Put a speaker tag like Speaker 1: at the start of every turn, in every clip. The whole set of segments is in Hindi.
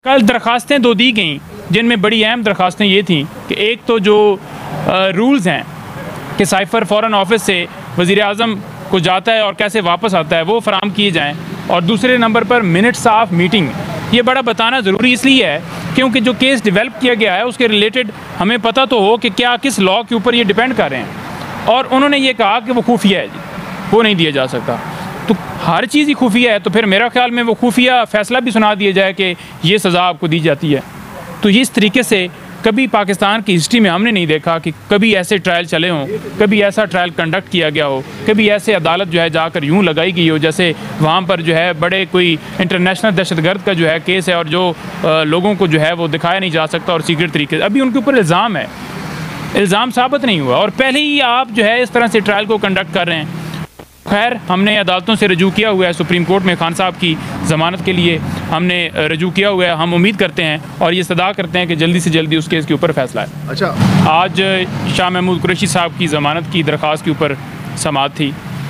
Speaker 1: कल दरख्वास्तें दो दी गई जिनमें बड़ी अहम दरख्वास्तें ये थी कि एक तो जो रूल्स हैं कि साइफ़र फ़ॉरेन ऑफिस से वज़ीर आज़म को जाता है और कैसे वापस आता है वो फराम किए जाएँ, और दूसरे नंबर पर मिनट्स ऑफ मीटिंग। ये बड़ा बताना ज़रूरी इसलिए है क्योंकि जो केस डेवलप किया गया है उसके रिलेटेड हमें पता तो हो कि क्या किस लॉ के ऊपर ये डिपेंड कर रहे हैं, और उन्होंने ये कहा कि वो खुफिया है जी, वो नहीं दिया जा सकता। तो हर चीज़ ही खुफिया है, तो फिर मेरा ख्याल में वो खुफिया फ़ैसला भी सुना दिया जाए कि ये सज़ा आपको दी जाती है। तो इस तरीके से कभी पाकिस्तान की हिस्ट्री में हमने नहीं देखा कि कभी ऐसे ट्रायल चले हों, कभी ऐसा ट्रायल कंडक्ट किया गया हो, कभी ऐसे अदालत जो है जाकर यूँ लगाई गई हो जैसे वहाँ पर जो है बड़े कोई इंटरनेशनल दहशतगर्द का जो है केस है और जो लोगों को जो है वो दिखाया नहीं जा सकता और सीक्रेट तरीके से अभी उनके ऊपर इल्ज़ाम है, इल्ज़ाम साबित नहीं हुआ और पहले ही आप जो है इस तरह से ट्रायल को कंडक्ट कर रहे हैं। खैर, हमने अदालतों से रजू किया हुआ है, सुप्रीम कोर्ट में खान साहब की ज़मानत के लिए हमने रजू किया हुआ है। हम उम्मीद करते हैं और ये सदा करते हैं कि जल्दी से जल्दी उस केस के ऊपर फैसला है।
Speaker 2: अच्छा,
Speaker 1: आज शाह महमूद कुरैशी साहब की ज़मानत की दरख्वास्त के ऊपर समाअत थी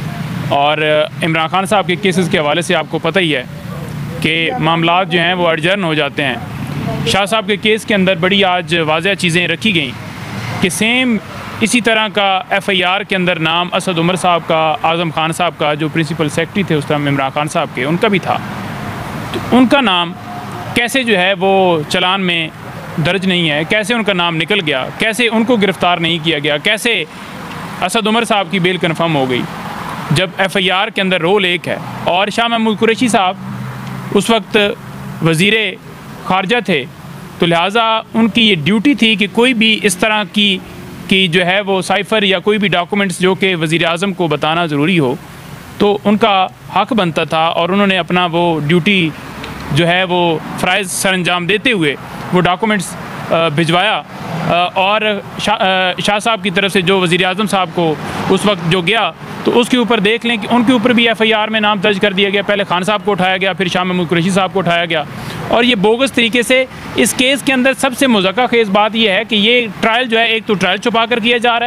Speaker 1: और इमरान खान साहब के केसेस के हवाले से आपको पता ही है कि मामलात जो हैं वो एडजर्न हो जाते हैं। शाह साहब के केस के अंदर बड़ी आज वाज़ेह चीज़ें रखी गई कि सेम इसी तरह का FIR के अंदर नाम असद उमर साहब का, आज़म खान साहब का जो प्रिंसिपल सेक्रेटरी थे उस टाइम इमरान खान साहब के, उनका भी था। तो उनका नाम कैसे जो है वो चलान में दर्ज नहीं है, कैसे उनका नाम निकल गया, कैसे उनको गिरफ़्तार नहीं किया गया, कैसे असद उमर साहब की बेल कन्फर्म हो गई जब FIR के अंदर रोल एक है। और शाह महमूद कुरैशी साहब उस वक्त वज़ीर ख़ारजा थे, तो लिहाजा उनकी ये ड्यूटी थी कि कोई भी इस तरह की जो है वो साइफ़र या कोई भी डॉक्यूमेंट्स जो कि वज़ीर आज़म को बताना ज़रूरी हो तो उनका हक़ बनता था, और उन्होंने अपना वो ड्यूटी जो है वो फ़राइज़ सरअंजाम देते हुए वो डॉक्यूमेंट्स भिजवाया। और शाह साहब की तरफ से जो वज़ीर आज़म साहब को उस वक्त जो गया तो उसके ऊपर देख लें कि उनके ऊपर भी FIR में नाम दर्ज कर दिया गया। पहले खान साहब को उठाया गया, फिर शाह महमूद कुरैशी साहब को उठाया गया, और ये बोगस तरीके से इस केस के अंदर सबसे मुज़क्का खेज़ बात यह है कि ये ट्रायल जो है एक तो ट्रायल छुपा कर किया जा रहा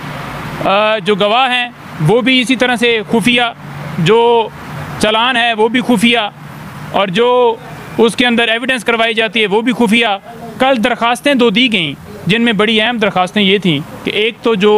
Speaker 1: है, जो गवाह हैं वो भी इसी तरह से खुफिया, जो चालान है वो भी खुफिया, और जो उसके अंदर एविडेंस करवाई जाती है वो भी खुफिया। कल दरख्वास्तें दो दी गई जिनमें बड़ी अहम दरख्वास्तें ये थी कि एक तो जो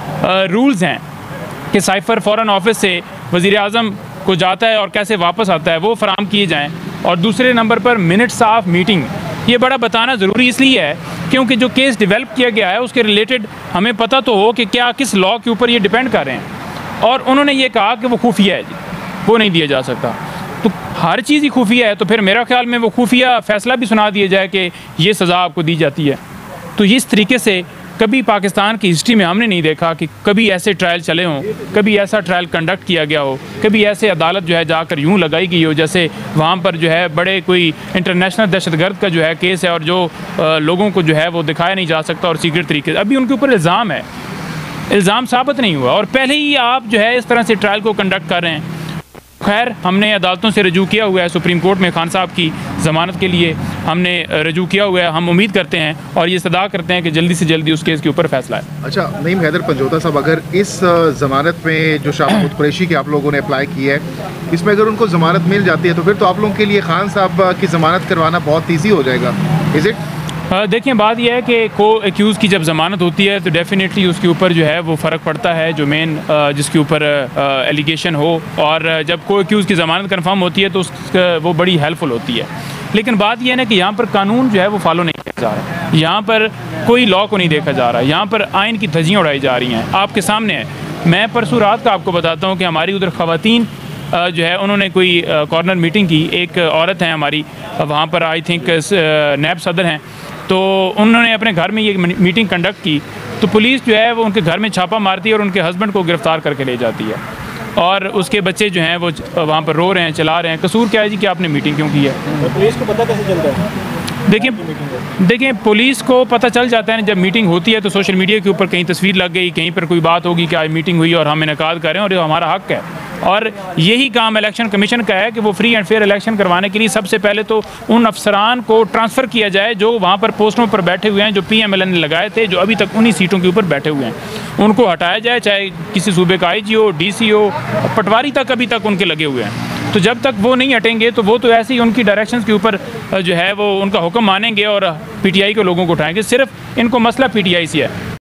Speaker 1: रूल्स हैं कि साइफ़र फ़ॉरेन ऑफिस से वज़ीर आज़म को जाता है और कैसे वापस आता है वो फराम किए जाएँ, और दूसरे नंबर पर मिनट्स ऑफ मीटिंग। ये बड़ा बताना ज़रूरी इसलिए है क्योंकि जो केस डेवलप किया गया है उसके रिलेटेड हमें पता तो हो कि क्या किस लॉ के ऊपर ये डिपेंड कर रहे हैं, और उन्होंने ये कहा कि वो खुफिया है जी, वो नहीं दिया जा सकता। तो हर चीज़ ही खुफिया है, तो फिर मेरा ख्याल में वो खुफिया फ़ैसला भी सुना दिया जाए कि ये सज़ा आपको दी जाती है। तो इस तरीके से कभी पाकिस्तान की हिस्ट्री में हमने नहीं देखा कि कभी ऐसे ट्रायल चले हों, कभी ऐसा ट्रायल कंडक्ट किया गया हो, कभी ऐसे अदालत जो है जाकर यूँ लगाई गई हो जैसे वहाँ पर जो है बड़े कोई इंटरनेशनल दहशतगर्द का जो है केस है और जो लोगों को जो है वो दिखाया नहीं जा सकता और सीक्रेट तरीके से अभी उनके ऊपर इल्ज़ाम है, इल्ज़ाम साबित नहीं हुआ और पहले ही आप जो है इस तरह से ट्रायल को कंडक्ट कर रहे हैं। खैर, हमने अदालतों से रजू किया हुआ है, सुप्रीम कोर्ट में खान साहब की ज़मानत के लिए हमने रजू किया हुआ है। हम उम्मीद करते हैं और ये सदा करते हैं कि जल्दी से जल्दी उस केस के ऊपर फैसला है।
Speaker 2: अच्छा, नईम हैदर पंजोता साहब, अगर इस ज़मानत में जो शाह महमूद कुरैशी की आप लोगों ने अप्लाई की है, इसमें अगर उनको ज़मानत मिल जाती है तो फिर तो आप लोगों के लिए खान साहब की ज़मानत करवाना बहुत ईजी हो जाएगा, इज़ इट?
Speaker 1: देखिए, बात यह है कि को एक्यूज़ की जब ज़मानत होती है तो डेफ़िनेटली उसके ऊपर जो है वो फ़र्क पड़ता है, जो मेन जिसके ऊपर एलिगेशन हो, और जब को एक्यूज़ की ज़मानत कंफर्म होती है तो वो बड़ी हेल्पफुल होती है। लेकिन बात यह है ना कि यहाँ पर कानून जो है वो फॉलो नहीं किया जा रहा, यहाँ पर कोई लॉ को नहीं देखा जा रहा, यहाँ पर आइन की धज्जियाँ उड़ाई जा रही हैं। आपके सामने है, मैं परसों रात का आपको बताता हूँ कि हमारी उधर ख़वातीन जो है उन्होंने कोई कॉर्नर मीटिंग की। एक औरत है हमारी वहाँ पर, आई थिंक नैब सदर हैं, तो उन्होंने अपने घर में ये मीटिंग कंडक्ट की तो पुलिस जो है वो उनके घर में छापा मारती है और उनके हस्बैंड को गिरफ़्तार करके ले जाती है, और उसके बच्चे जो हैं वो वहाँ पर रो रहे हैं, चिल्ला रहे हैं। कसूर क्या है जी कि आपने मीटिंग क्यों की है?
Speaker 3: पुलिस को पता कैसे चलता है?
Speaker 1: देखिए, पुलिस को पता चल जाता है जब मीटिंग होती है तो सोशल मीडिया के ऊपर कहीं तस्वीर लग गई, कहीं पर कोई बात होगी कि आज मीटिंग हुई और हम इनेकाद करें, और ये हमारा हक़ है। और यही काम इलेक्शन कमीशन का है कि वो फ्री एंड फेयर इलेक्शन करवाने के लिए सबसे पहले तो उन अफसरान को ट्रांसफ़र किया जाए जो वहाँ पर पोस्टों पर बैठे हुए हैं, जो PMLN ने लगाए थे, जो अभी तक उन्हीं सीटों के ऊपर बैठे हुए हैं, उनको हटाया जाए, चाहे किसी सूबे का IG हो, DC हो, पटवारी तक अभी तक उनके लगे हुए हैं। तो जब तक वो नहीं हटेंगे तो वो तो ऐसे ही उनकी डायरेक्शंस के ऊपर जो है वो उनका हुक्म मानेंगे और PTI के लोगों को उठाएंगे। सिर्फ इनको मसला PTI से है।